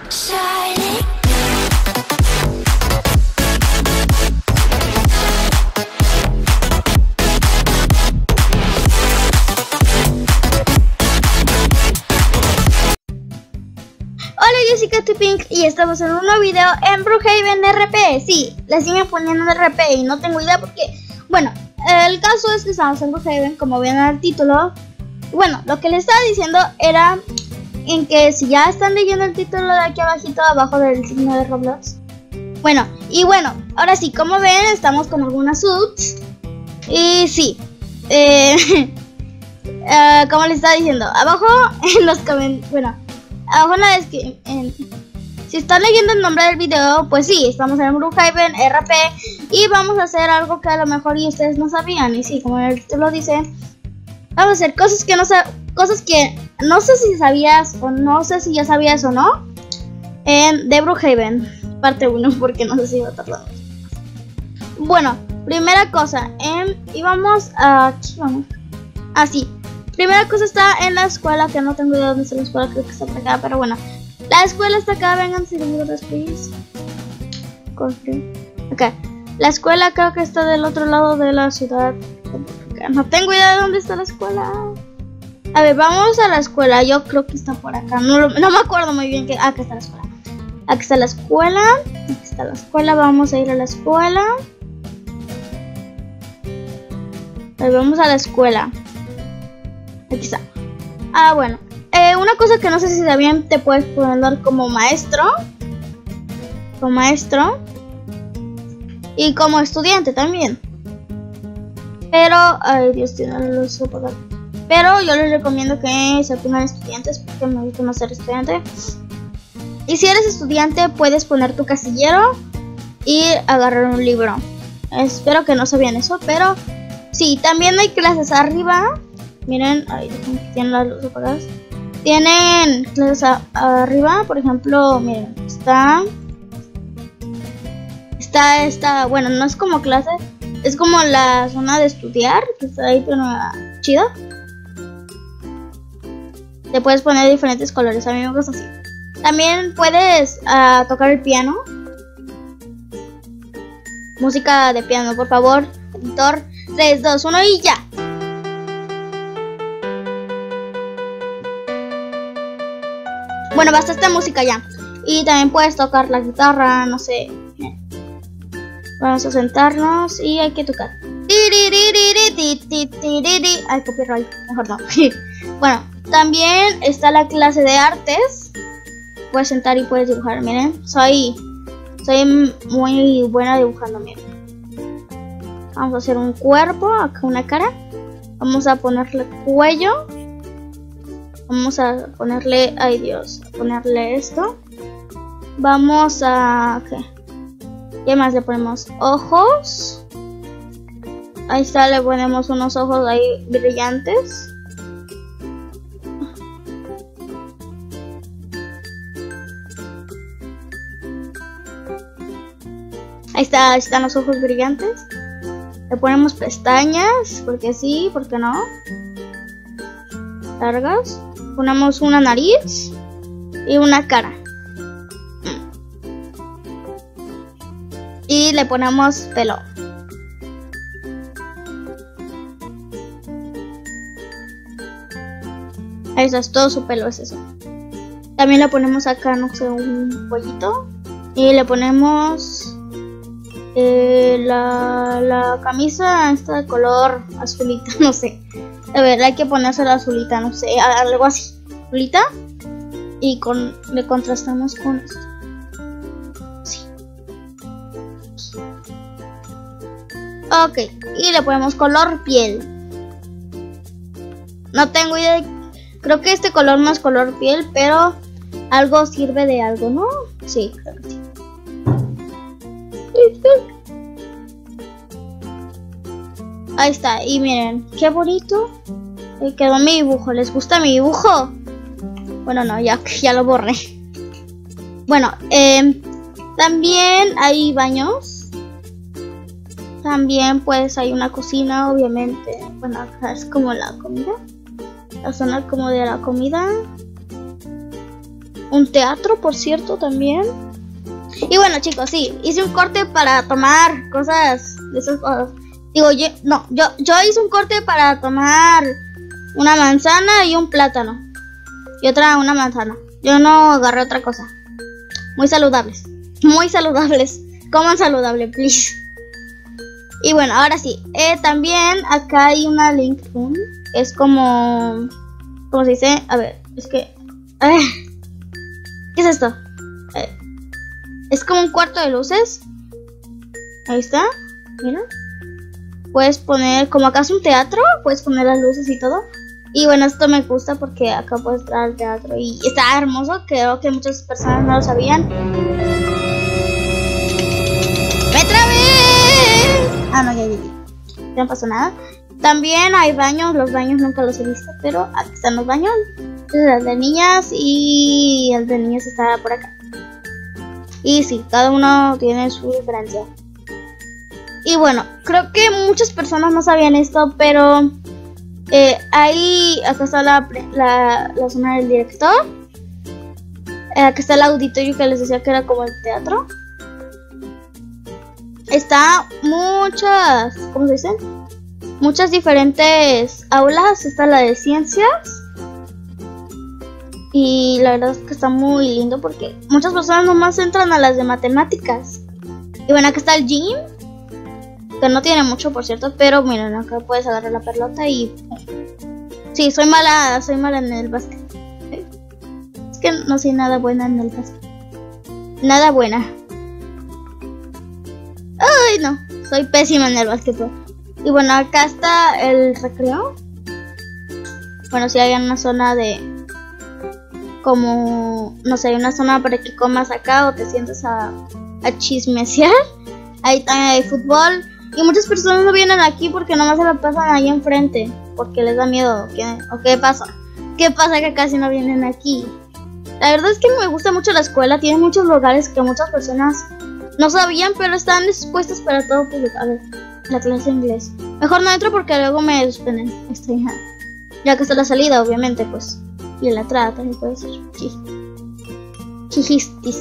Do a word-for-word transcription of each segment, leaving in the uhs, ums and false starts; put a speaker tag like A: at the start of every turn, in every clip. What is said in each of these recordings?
A: Shining.
B: Hola, yo soy Katy Pink y estamos en un nuevo video en Brookhaven R P. Sí, le siguen poniendo R P y no tengo idea porque... Bueno, el caso es que estamos en Brookhaven, como ven en el título. Bueno, lo que les estaba diciendo era en que si ya están leyendo el título de aquí abajito, abajo del signo de Roblox. Bueno, y bueno, ahora sí, como ven, estamos con algunas suits. Y sí, eh, uh, como les estaba diciendo, abajo en los comentarios, bueno, abajo en la descripción, si están leyendo el nombre del video, pues sí, estamos en Brookhaven R P y vamos a hacer algo que a lo mejor y ustedes no sabían. Y sí, como el título dice, vamos a hacer cosas que no cosas que no sé si sabías o no sé si ya sabías o no en de Brookhaven parte uno, porque no sé si va a tardar. Bueno, primera cosa, en, y vamos a aquí vamos. Así. Primera cosa está en la escuela, que no tengo idea dónde está la escuela, creo que está por acá, pero bueno. La escuela está acá, vengan segundos, please. Acá. La escuela creo que está del otro lado de la ciudad. No tengo idea de dónde está la escuela. A ver, vamos a la escuela, yo creo que está por acá. No, no me acuerdo muy bien que... Ah, acá está la escuela. Aquí está la escuela. Aquí está la escuela, vamos a ir a la escuela. A ver, vamos a la escuela. Aquí está. Ah, bueno. Eh, una cosa que no sé si sabían, te puedes poner como maestro. Como maestro. Y como estudiante también. Pero, ay Dios, tiene la luz apagada. Pero yo les recomiendo que se pongan estudiantes, porque me gusta más ser estudiante. Y si eres estudiante, puedes poner tu casillero y agarrar un libro. Espero que no sabían eso, pero sí, también hay clases arriba. Miren, ahí tienen las luces apagadas. Tienen clases a, arriba, por ejemplo, miren, está... Está, está, bueno, no es como clase, es como la zona de estudiar, que está ahí, pero chida. Te puedes poner diferentes colores, a mí me gusta así. También puedes uh, tocar el piano. Música de piano, por favor, editor. tres, dos, uno y ya. Bueno, basta esta música ya. Y también puedes tocar la guitarra, no sé. Vamos a sentarnos y hay que tocar. Ay, copyright, mejor no. Bueno, también está la clase de artes. Puedes sentar y puedes dibujar, miren. Soy, soy muy buena dibujando, miren. Vamos a hacer un cuerpo, acá una cara. Vamos a ponerle cuello. Vamos a ponerle, ay Dios, a ponerle esto. Vamos a, ¿qué? ¿Qué más le ponemos? Ojos. Ahí está, le ponemos unos ojos ahí brillantes. Ahí está, ahí están los ojos brillantes. Le ponemos pestañas, porque sí, porque no. Largas. Ponemos una nariz y una cara. Y le ponemos pelo. Ahí está, todo su pelo es eso. También le ponemos acá, no sé, un pollito. Y le ponemos eh, la, la camisa esta de color azulita, no sé. A ver, hay que ponerse la azulita, no sé, algo así. Azulita. Y con, le contrastamos con esto. Sí. Ok, y le ponemos color piel. No tengo idea. Creo que este color no es color piel, pero algo sirve de algo, ¿no? Sí, creo que sí. Ahí está, y miren, qué bonito quedó mi dibujo. ¿Les gusta mi dibujo? Bueno, no, ya, ya lo borré. Bueno, eh, también hay baños. También pues hay una cocina, obviamente. Bueno, acá es como la comida. La zona como de la comida. un teatro, por cierto, también. Y bueno, chicos, sí, hice un corte para tomar cosas de esas cosas. Digo, yo, no, yo, yo hice un corte para tomar una manzana y un plátano. Y otra, una manzana. Yo no agarré otra cosa. Muy saludables. Muy saludables. Coman saludable, please. Y bueno, ahora sí. Eh, también acá hay una link room. Es como... ¿Cómo se dice? A ver, es que... Eh, ¿qué es esto? Eh, es como un cuarto de luces. Ahí está. Mira. Puedes poner... Como acá es un teatro. Puedes poner las luces y todo. Y bueno, esto me gusta porque acá puedes entrar al teatro. Y está hermoso. Creo que muchas personas no lo sabían. ¡Me trabé! Ah, no, ya, ya, ya. No pasó nada. También hay baños. Los baños nunca los he visto, pero aquí están los baños. Este es el de niñas y el de niños está por acá. Y sí, cada uno tiene su diferencia. Y bueno, creo que muchas personas no sabían esto, pero eh, ahí, acá está la, la, la zona del director. Eh, acá está el auditorio que les decía que era como el teatro. Está muchas, ¿cómo se dice? Muchas diferentes aulas. Está la de ciencias. Y la verdad es que está muy lindo porque muchas personas nomás entran a las de matemáticas. Y bueno, acá está el gym, que no tiene mucho, por cierto, pero miren, acá puedes agarrar la pelota y... Sí, soy mala, soy mala en el básquet. Es que no soy nada buena en el básquet. Nada buena. Ay, no, soy pésima en el básquetbol. Y bueno, acá está el recreo. Bueno, si hay una zona de... Como, no sé, una zona para que comas acá o te sientes a, a chismesear. Ahí también hay fútbol. Y muchas personas no vienen aquí porque nomás se la pasan ahí enfrente. Porque les da miedo. ¿Qué, ¿O qué pasa? ¿Qué pasa que casi no vienen aquí? La verdad es que me gusta mucho la escuela. Tiene muchos lugares que muchas personas no sabían, pero están dispuestos para todo público. A ver, la clase de inglés. Mejor no entro porque luego me suspenden. Estoy, ya que está la salida, obviamente, pues. Y en la entrada también puede ser. Jijistis.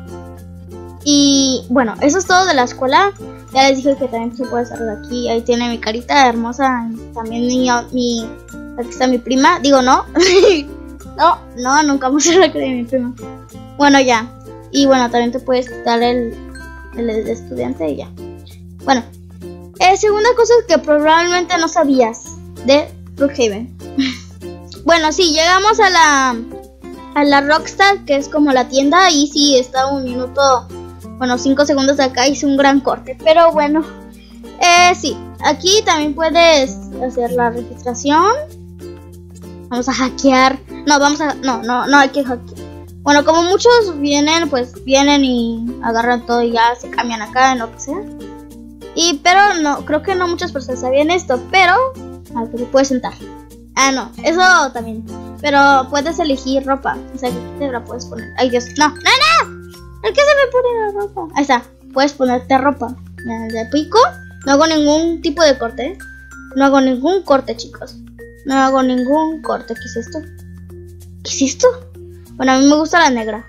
B: Y bueno, eso es todo de la escuela. Ya les dije que también se puede hacer de aquí. Ahí tiene mi carita hermosa. También mi, mi aquí está mi prima. Digo, no. no, no, nunca vamos a hacer la cara de mi prima. Bueno, ya. Y bueno, también te puedes quitar el, el, el estudiante y ya. Bueno, eh, segunda cosa que probablemente no sabías de Brookhaven. Bueno, sí, llegamos a la a la Rockstar, que es como la tienda. Y sí, está un minuto, bueno, cinco segundos de acá. Hice un gran corte, pero bueno, eh, sí, aquí también puedes hacer la registración. Vamos a hackear. No, vamos a, no, no, no hay que hackear. Bueno, como muchos vienen, pues vienen y agarran todo y ya se cambian acá en lo que sea. Y, pero no, creo que no muchas personas sabían esto, pero a ver, te puedes sentar. Ah, no, eso también. Pero puedes elegir ropa. O sea, que te la puedes poner. Ay, Dios. No, no, no. ¿Por qué se me pone la ropa? Ahí está. Puedes ponerte ropa. De pico. No hago ningún tipo de corte. No hago ningún corte, chicos. No hago ningún corte. ¿Qué es esto? ¿Qué es esto? Bueno, a mí me gusta la negra.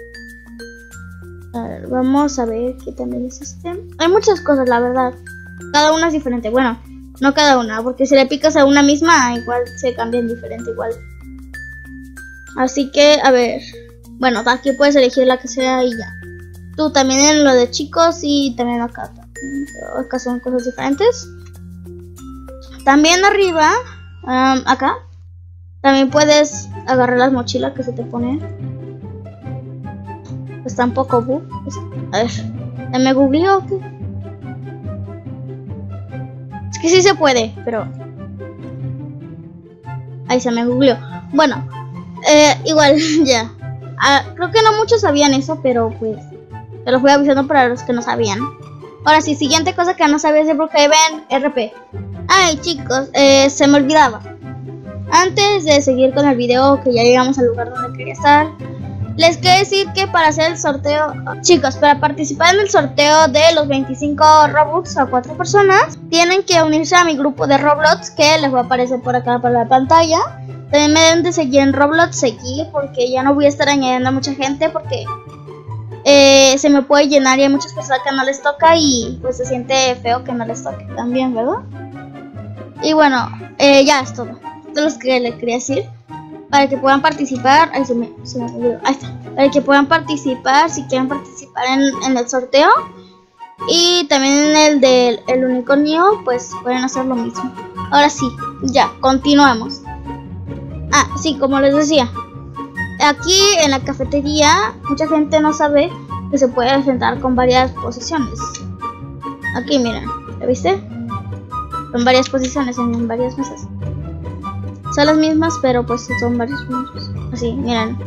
B: A ver, vamos a ver qué también es este. Hay muchas cosas, la verdad. Cada una es diferente. Bueno, no cada una, porque si le picas a una misma, igual se cambian diferente, igual. Así que, a ver. Bueno, aquí puedes elegir la que sea y ya. Tú también en lo de chicos y también acá. Pero acá son cosas diferentes. También arriba, um, acá, también puedes agarrar las mochilas que se te ponen. Está un poco bug. A ver, ¿ya me googleó o qué? Es que sí se puede, pero... Ahí se me googleó. Bueno, eh, igual, ya. Ah, creo que no muchos sabían eso, pero pues... Te los voy avisando para los que no sabían. Ahora sí, siguiente cosa que no sabías de Brookhaven R P. Ay, chicos, eh, se me olvidaba. Antes de seguir con el video, que ya llegamos al lugar donde quería estar, les quiero decir que para hacer el sorteo, chicos, para participar en el sorteo de los veinticinco Robux a cuatro personas, tienen que unirse a mi grupo de Roblox, que les va a aparecer por acá por la pantalla. También me deben de seguir en Roblox, seguir, porque ya no voy a estar añadiendo a mucha gente porque eh, se me puede llenar y hay muchas personas que no les toca y pues se siente feo que no les toque también, ¿verdad? Y bueno, eh, ya es todo. Esto es lo que les quería decir. Para que puedan participar, ay, se me, se me olvidó. Ahí está. Para que puedan participar, si quieren participar en, en el sorteo. Y también en el del el unicornio, pues pueden hacer lo mismo. Ahora sí, ya, continuamos. Ah, sí, como les decía, aquí en la cafetería mucha gente no sabe que se puede sentar con varias posiciones. Aquí miren, ¿lo viste? Son varias posiciones en varias mesas. Son las mismas, pero pues son varios puntos. Así, miren.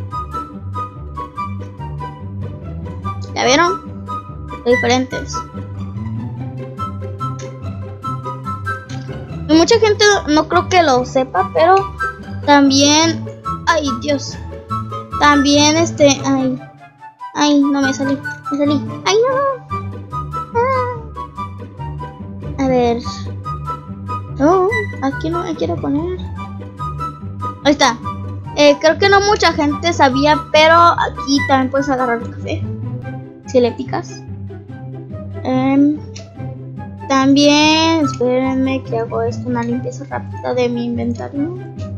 B: ¿Ya vieron? Son diferentes. Y mucha gente no creo que lo sepa, pero también... Ay, Dios. También este... Ay, ay, no me salí. Me salí. Ay, no. Ah. A ver. No, aquí no me quiero poner. Ahí está. Eh, creo que no mucha gente sabía, pero aquí también puedes agarrar el café si le picas. Eh, también, espérenme que hago esto, una limpieza rápida de mi inventario.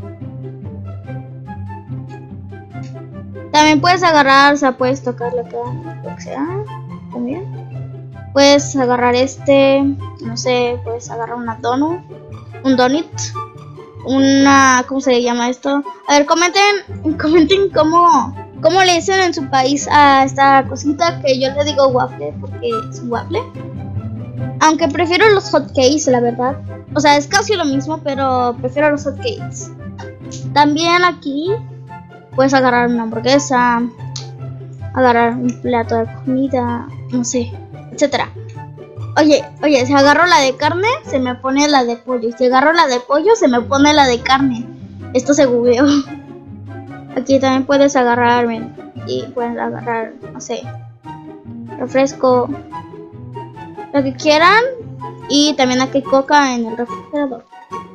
B: También puedes agarrar, o sea, puedes tocar lo que, lo que sea. También. Puedes agarrar este, no sé, puedes agarrar una donut, un donut. Una, ¿cómo se llama esto? A ver, comenten, comenten cómo, cómo le dicen en su país a esta cosita que yo le digo waffle porque es un waffle. Aunque prefiero los hotcakes, la verdad. O sea, es casi lo mismo, pero prefiero los hotcakes. También aquí puedes agarrar una hamburguesa, agarrar un plato de comida, no sé, etcétera. Oye, oye, si agarro la de carne, se me pone la de pollo. Si agarro la de pollo, se me pone la de carne. Esto se googleó. Aquí también puedes agarrar, ven, y puedes agarrar, no sé, refresco, lo que quieran. Y también aquí hay coca en el refrigerador.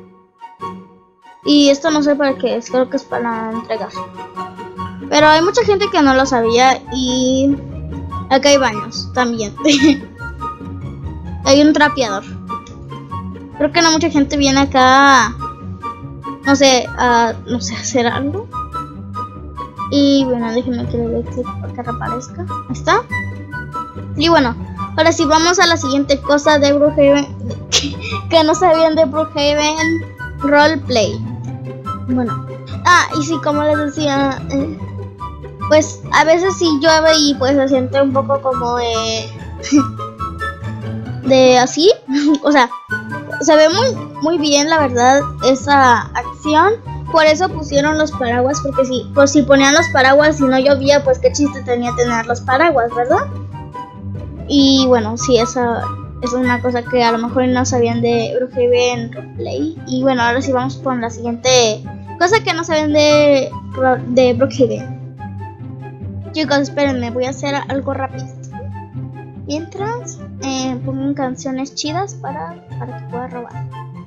B: Y esto no sé para qué es, creo que es para entregar. Pero hay mucha gente que no lo sabía. Y acá hay baños también. Hay un trapeador. Creo que no mucha gente viene acá, no sé, a no sé, hacer algo. Y bueno, déjenme que le dé clic para que reaparezca. Ahí está. Y bueno, ahora sí vamos a la siguiente cosa de Brookhaven que no sabían de Brookhaven Roleplay. Bueno, ah, y sí, como les decía, eh, pues a veces sí llueve y pues se siente un poco como de de así, o sea, se ve muy muy bien la verdad esa acción. Por eso pusieron los paraguas, porque si, por si ponían los paraguas y no llovía, pues qué chiste tenía tener los paraguas, ¿verdad? Y bueno, sí, esa es una cosa que a lo mejor no sabían de Brookhaven Roleplay. Y bueno, ahora sí vamos con la siguiente cosa que no saben de, de Brookhaven. Chicos, espérenme, voy a hacer algo rápido. Mientras, eh, pongan canciones chidas para, para que pueda robar.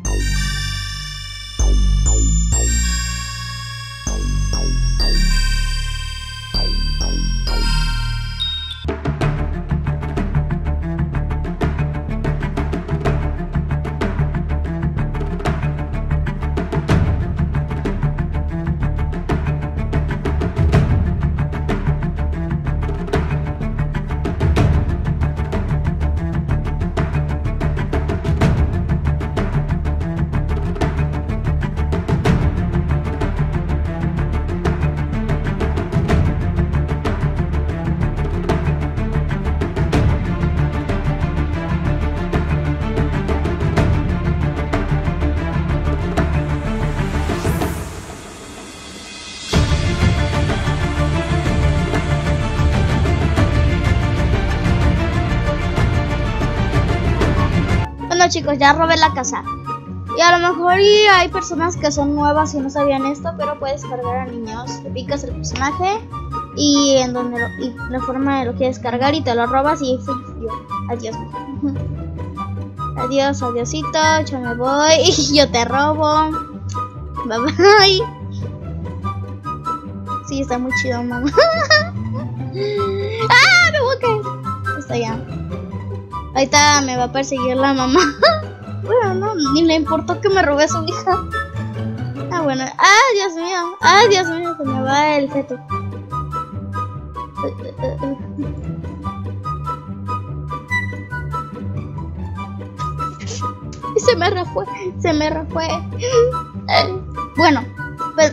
B: Bueno chicos, ya robé la casa. Y a lo mejor y hay personas que son nuevas y no sabían esto, pero puedes cargar a niños. Te picas el personaje y en donde lo, y la forma de lo quieres cargar y te lo robas y adiós. Adiós, adiosito, yo me voy y yo te robo. Bye bye. Sí, está muy chido, mamá. ¡Ah! Me voy a caer. Está ya. Ahorita me va a perseguir la mamá. Bueno, no, ni le importó que me robé a su hija. Ah, bueno. ¡Ah, Dios mío! ¡Ah, Dios mío! Se me va el feto. Se me refue, se me refue. Bueno, pues,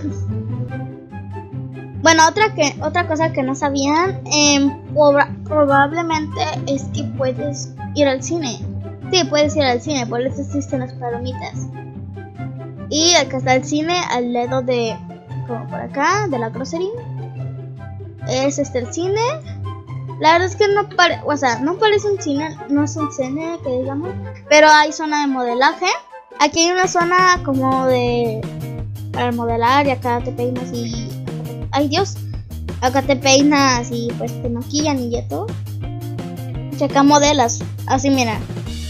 B: bueno, otra que otra cosa que no sabían, eh, probablemente es que puedes ir al cine. Sí, puedes ir al cine, por eso existen las palomitas. Y acá está el cine al lado de, como por acá, de la grocery. Es este el cine. La verdad es que no parece, o sea, no parece un cine, no es un cine que digamos, pero hay zona de modelaje. Aquí hay una zona como de para modelar y acá te peinas y, ay Dios, acá te peinas y pues te maquillan y ya todo. Y acá modelas, así miren,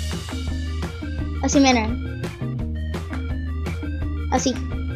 B: así miren, así.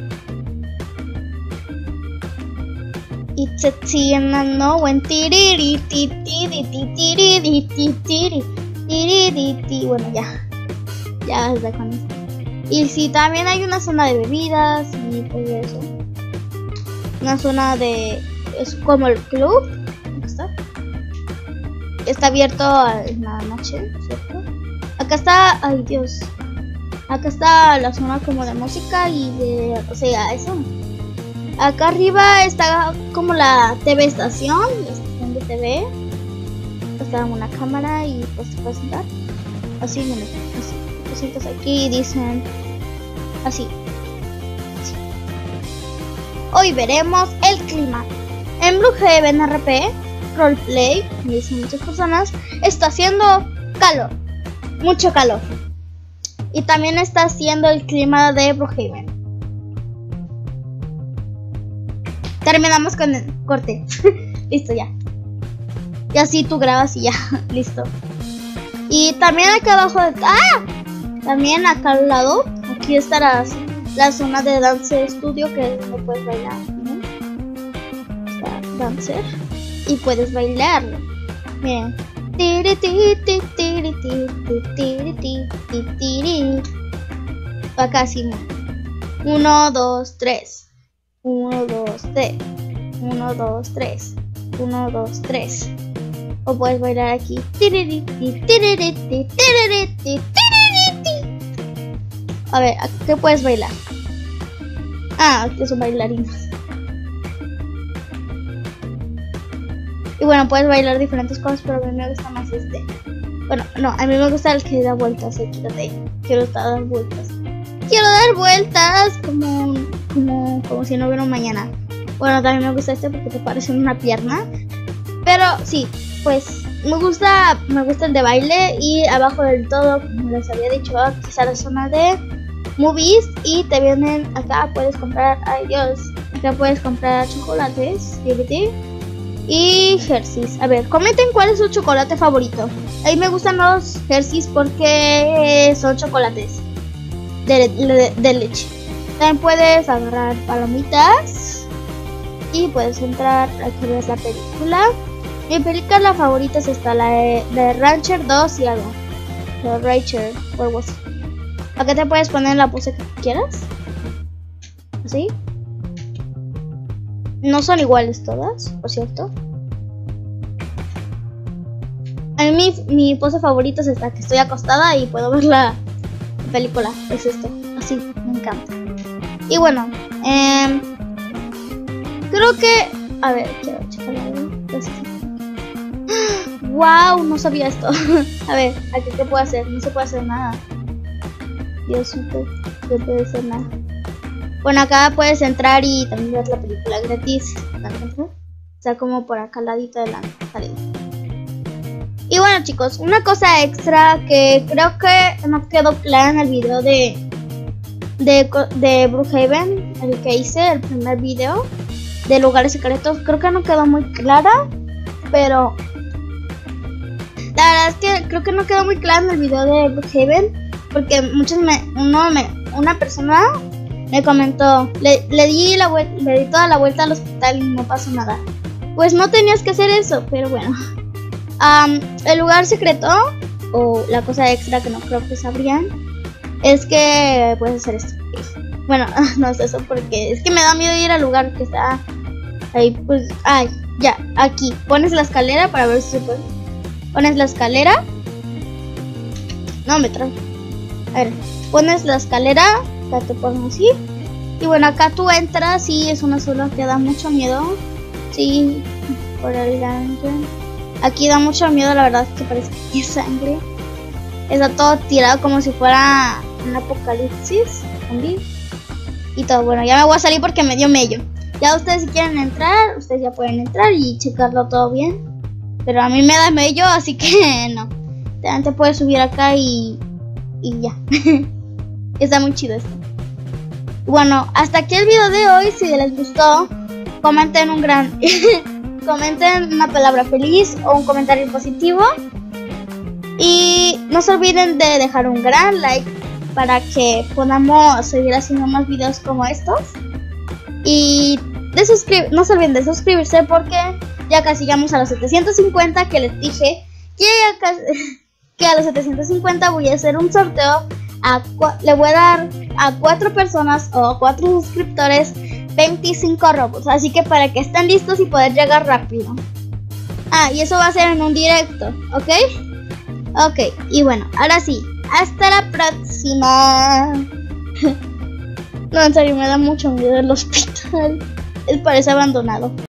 B: It's a Tina no when tiriri tiri tiri tiri tiri. Bueno, ya. Ya está con esto. Y sí, también hay una zona de bebidas y pues eso. Una zona de es como el club. Está. Está abierto en la noche, ¿cierto? Acá está, ay Dios. Acá está la zona como de música y de, o sea, eso. Acá arriba está como la T V estación, la estación de T V. Está una cámara y pues te puedes sentar. Así, mira, así. Te sientas aquí y dicen así, así. Hoy veremos el clima. En Brookhaven R P, Roleplay, me dicen muchas personas, está haciendo calor, mucho calor. Y también está haciendo el clima de Brookhaven. Terminamos con el corte. Listo, ya. Y así tú grabas y ya. Listo. Y también acá abajo de... ¡Ah! También acá al lado. Aquí estará la zona de Dance Studio, que es donde puedes bailar, ¿no? Está Dancer. Y puedes bailar. Miren. Tiri tiri tiri tiri tiri tiri tiri. Acá sí. Uno, dos, tres. Uno, dos, tres. Uno, dos, tres. Uno, dos, tres. O puedes bailar aquí. A ver, ¿qué puedes bailar? Ah, aquí son bailarinas. Y bueno, puedes bailar diferentes cosas, pero a mí me gusta más este. Bueno, no, a mí me gusta el que da vueltas. Eh, quítate. Quiero dar vueltas. Quiero dar vueltas como, como, como si no hubiera un mañana. Bueno, también me gusta este porque te parece una pierna. Pero sí, pues me gusta, me gusta el de baile. Y abajo del todo, como les había dicho, aquí está la zona de movies. Y te vienen acá, puedes comprar, ay Dios, acá puedes comprar chocolates, y Hershey's. A ver, comenten cuál es su chocolate favorito. A mí me gustan los Hershey's porque son chocolates de, de, de leche. También puedes agarrar palomitas y puedes entrar a que veas la película. Mi película favorita es esta, la de, de Rancher dos y algo. The Rancher, o algo así. Acá te puedes poner la pose que quieras. Así. No son iguales todas, por cierto. A mí mi, mi pose favorita es esta, que estoy acostada y puedo ver la película. Es esto, así, me encanta. Y bueno, eh, creo que... A ver, quiero checar algo. ¡Wow! No sabía esto. A ver, ¿aquí qué puedo hacer? No se puede hacer nada. Dios mío, no puede hacer nada. Bueno, acá puedes entrar y también ver la película gratis. O sea, como por acá al ladito de la salida. Y bueno, chicos, una cosa extra que creo que no quedó clara en el video de de, de Brookhaven, el que hice, el primer video de lugares secretos. Creo que no quedó muy clara, pero la verdad es que creo que no quedó muy clara en el video de Brookhaven, porque muchos me, uno me, una persona me comentó, le, le, di la le di toda la vuelta al hospital y no pasó nada. Pues no tenías que hacer eso, pero bueno. Um, el lugar secreto, o la cosa extra que no creo que sabrían, es que puedes hacer esto. Bueno, no es eso porque es que me da miedo ir al lugar que está ahí, pues, ay, ya, aquí. Pones la escalera para ver si se puede. Pones la escalera. No, me trae. A ver, pones la escalera, ya te pones así. Y bueno, acá tú entras y es una zona que da mucho miedo. Sí, por el sangre. Aquí da mucho miedo, la verdad es que parece que hay sangre. Está todo tirado como si fuera un apocalipsis zombie. Y todo, bueno, ya me voy a salir porque me dio mello. Ya ustedes si quieren entrar, ustedes ya pueden entrar y checarlo todo bien. Pero a mí me da mello, así que no. Te puedes subir acá y, y ya. Está muy chido esto. Bueno, hasta aquí el video de hoy. Si les gustó, comenten un gran... comenten una palabra feliz o un comentario positivo. Y no se olviden de dejar un gran like para que podamos seguir haciendo más videos como estos. Y de suscribir, no se olviden de suscribirse porque ya casi llegamos a los setecientos cincuenta, que les dije que, ya casi, que a los setecientos cincuenta voy a hacer un sorteo. A, le voy a dar a cuatro personas o cuatro suscriptores veinticinco Robux. Así que para que estén listos y poder llegar rápido. Ah, y eso va a ser en un directo, ¿ok? Ok, y bueno, ahora sí, hasta la próxima. No, en serio, me da mucho miedo el hospital. Él parece abandonado.